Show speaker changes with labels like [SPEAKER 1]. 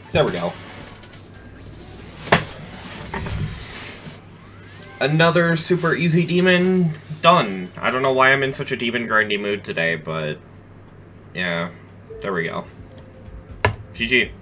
[SPEAKER 1] There we go. Another super easy demon done. I don't know why I'm in such a demon grindy mood today, but yeah, there we go. GG.